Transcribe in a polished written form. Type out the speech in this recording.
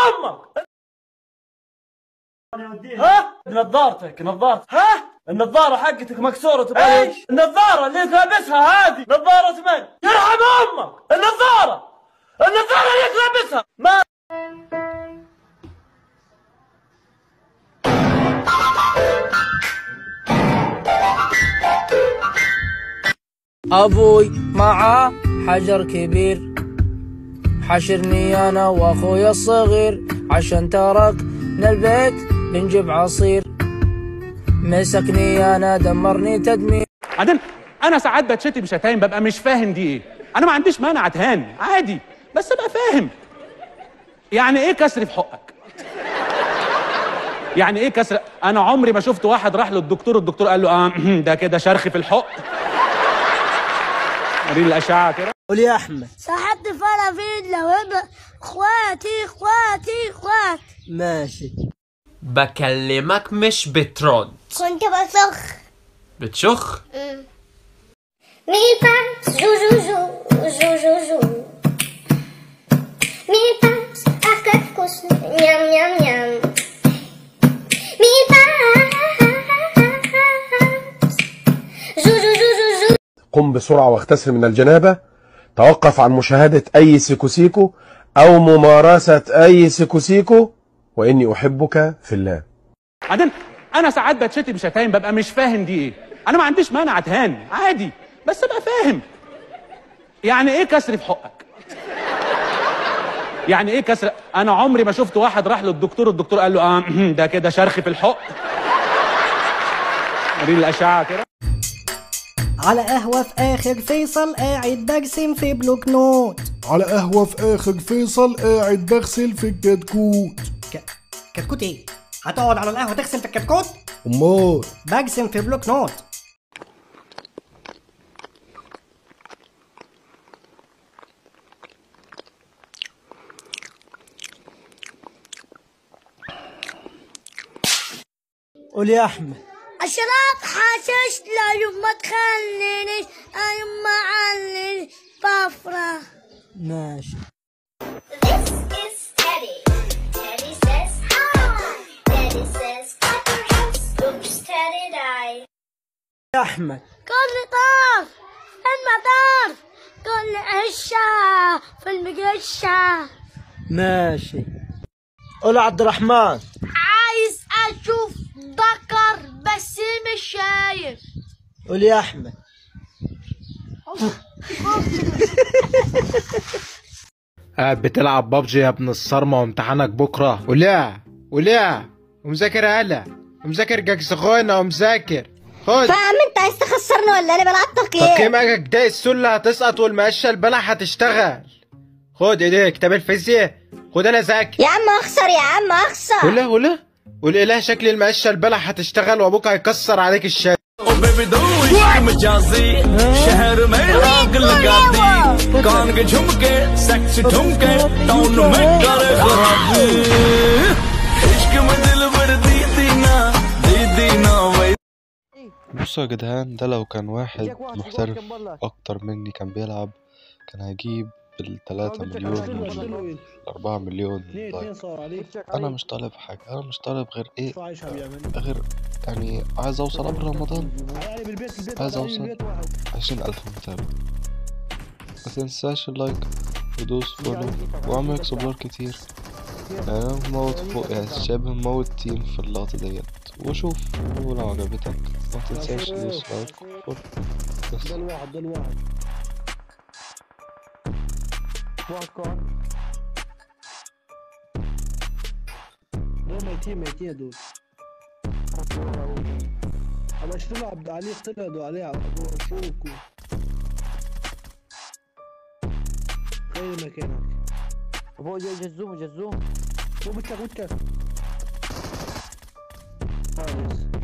امك. ها نظارتك ها النظارة حقتك مكسورة تبغى ايش؟ النظارة اللي لابسها هذه نظارة من؟ يرحم امك. النظارة اللي لابسها ما أبوي معاه حجر كبير، حشرني أنا وأخويا الصغير، عشان تركنا البيت بنجيب عصير، مسكني أنا دمرني تدمير. بعدين أنا ساعات بتشتم شتايم ببقى مش فاهم دي إيه. أنا ما عنديش مانع أتهان عادي، بس أبقى فاهم يعني إيه كسر في حقك. يعني إيه كسر؟ أنا عمري ما شفت واحد راح للدكتور، الدكتور قال له ده كده شرخ في الحق. وريني الأشعة كده. قول يا أحمد. صاحبت فلافيلا وابن اخواتي. ماشي. بكلمك مش بترد. كنت بصخ. بتشخ؟ Mi passe jou. Mi passe afkakos nyam. Mi passe jou. قم بسرعة واغتسل من الجنابة. توقف عن مشاهدة أي سيكو أو ممارسة أي سيكو وإني أحبك في الله. بعدين أنا ساعات بتشتم شتايم ببقى مش فاهم دي إيه. أنا ما عنديش مانع أتهان عادي، بس أبقى فاهم يعني إيه كسر في حقك. يعني إيه كسر؟ أنا عمري ما شفت واحد راح للدكتور، الدكتور قال له ده كده شرخ في الحق. وريني الأشعة كده. على قهوة في آخر فيصل قاعد برسم في بلوك نوت. على قهوة في آخر فيصل قاعد بغسل في الكتكوت. كتكوت ايه؟ هتقعد على القهوة تغسل في الكتكوت؟ أمال برسم في بلوك نوت. قول يا أحمد. أشرب حشيش لا يما تخلينيش لا يما عليش بفرح. ماشي. This is Teddy. Teddy says hi. Teddy says clap your hands. Oops, Teddy died. يا أحمد. كل طار في المطار، كل عشة في المقشة. ماشي. قول عبد الرحمن. عايز أشوف ذكر بس مش شايف. قول يا أحمد. قاعد بتلعب بابجي يا ابن الصرمة وامتحانك بكرة. ولا ومذاكر هلا ومذاكر جاكسخونة ومذاكر. خد. فاهم انت عايز تخسرني ولا انا بلعب تقييم؟ تقييمك ده السلة هتسقط والمقشة البلح هتشتغل. خد ايديك كتاب الفيزياء. خد انا ذاكر. يا عم اخسر يا عم اخسر. ولا والاله شكل المقشة البلح هتشتغل وابوك هيكسر عليك الشاي. शहर में आग लगा दी कान के झुमके सेक्स ठुमके टाउन में करे खराबी इश्क में दिल भर दी ना वही. بصوا يا جدعان، ده لو كان واحد محترف اكتر مني كان بيلعب كان هيجيب ال3 مليون وال4 مليون لايك. انا مش طالب حاجة، انا مش طالب غير ايه، غير يعني عايز اوصل قبل رمضان، عايز اوصل 20,000 متابع. متنساش اللايك ودوس فولو واعمل اكسبلور كتير. يعني انا مموت فوق، يعني شبه مموت تيم في اللقطة ديت. وشوف ولو عجبتك متنساش تدوس لايك فولو بس. دول ميتين دول. انا اشتغل عبد علي طلعوا عليه على فوق. خلي مكانك فوق. جزوم فوق. وتك خالص.